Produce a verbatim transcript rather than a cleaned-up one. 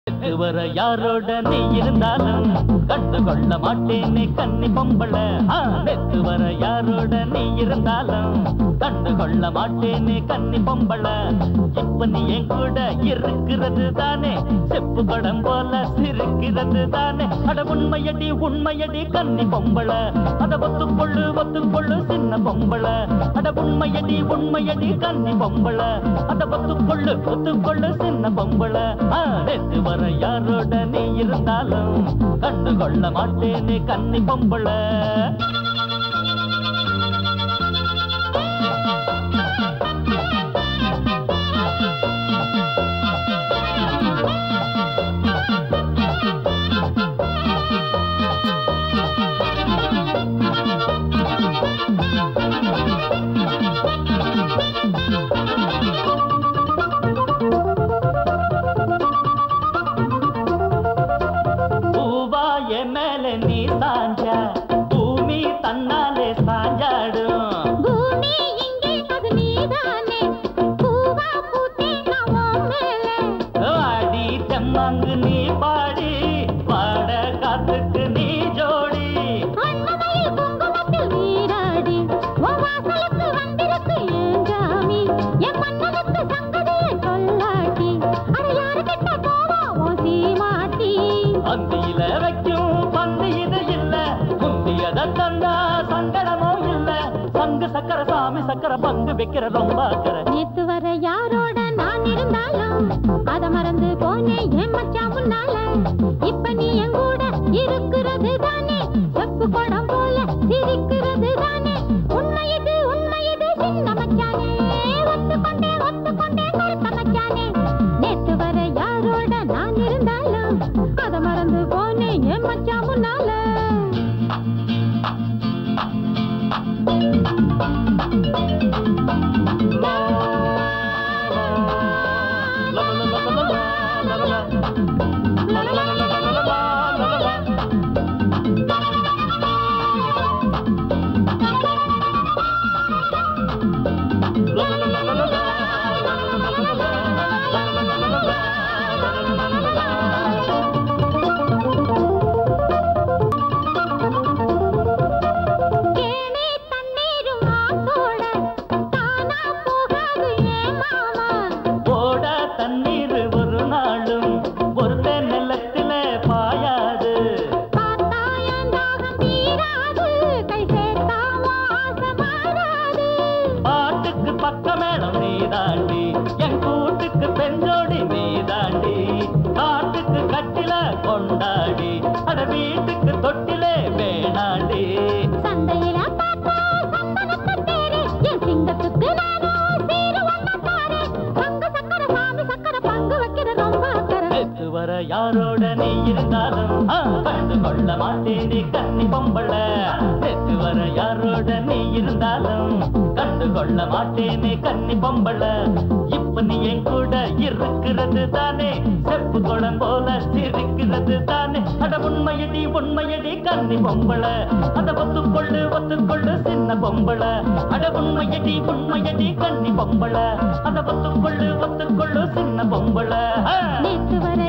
வர யாரோட நீ இருந்தாலும் கண்டு கொள்ள மாட்டேனே கன்னி பொம்பள. நேத்து வர யாரோட நீ இருந்தாலும் கண்டு கொள்ள மாட்டேனே கன்னி பொம்பள. இப்ப நீ என் கூட இருக்கிறது தானே செப்பு படம் போல சிரிக்கிறது தானே. அட உண்மையடி உண்மையடி கன்னி பொம்பள. அட ஒத்துக்கொள்ளு ஒத்துக்கொள்ளு சின்ன பொம்பள. அட உண்மையடி உண்மையடி கன்னி பொம்பள. அட ஒத்துக்கொள்ளு ஒத்துக்கொள்ளு சின்ன பொம்பள. நேத்து வர யாரோட நீ இருந்தாலும் கண்டு கொள்ள மாட்டேனே கன்னி பொம்பள. நேத்து வர யாரோட நான் இருந்தாலும் அத மறந்து போனேன் என் மச்சான் முன்னால. இப்ப நீ என் கூட இருக்கிறது தானே செப்பு படம் போல சிரிக்கிறது தானே. உண்மையது உண்மையது சின்ன மச்சானே ஒத்துக்கொண்டே ஒத்துக்கொண்டே கருத்த மச்சானே. நேத்து வர யாரோட நான் இருந்தாலும் அத மறந்து போனேன் என் மச்சான் முன்னால. யாரோட நீ இருந்தாலும் கண்டு கொள்ள மாட்டேனே கன்னி பொம்பள. நேத்து வர யாரோட நீ இருந்தாலும் கண்டு கொள்ள மாட்டேனே கன்னி பொம்பள. இப்ப நீ என் கூட இருக்கிறது தானே செப்பு குளம் போல சிரிக்கிறது தானே. அட உண்மையடி உண்மையடி கன்னி பொம்பள. அத ஒத்துக்கொள்ளு ஒத்துக்கொள்ளு சின்ன பொம்பள. அட உண்மையடி உண்மையடி கன்னி பொம்பள. அத ஒத்துக்கொள்ளு ஒத்துக்கொள்ளு சின்ன பொம்பள. நேத்து வர